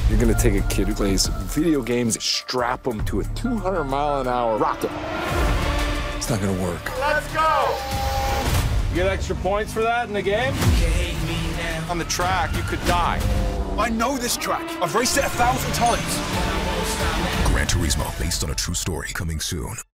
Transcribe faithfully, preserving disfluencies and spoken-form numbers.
You're gonna take a kid who plays video games, strap him to a two hundred mile an hour rocket. It's not gonna work. Let's go! You get extra points for that in the game? On the track, you could die. I know this track. I've raced it a thousand times. Gran Turismo, based on a true story, coming soon.